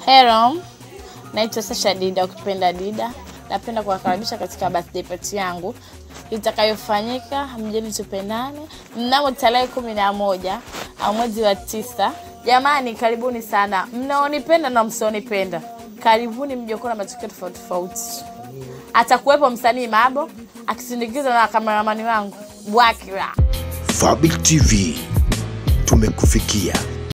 Hello, naitwa DIDA, ukipenda DIDA. Napenda kuwakaribisha katika birthday party yangu itakayofanyika mjini Tupendane mnamo tarehe 11 mwezi wa 9. Jamani, karibuni sana. Mnaonipenda na msionipenda, karibuni mje kuona matukio tofauti tofauti. Atakuwepo msanii Mabo akisindikizwa na kameramani wangu Yake. Fabric TV tumekufikia.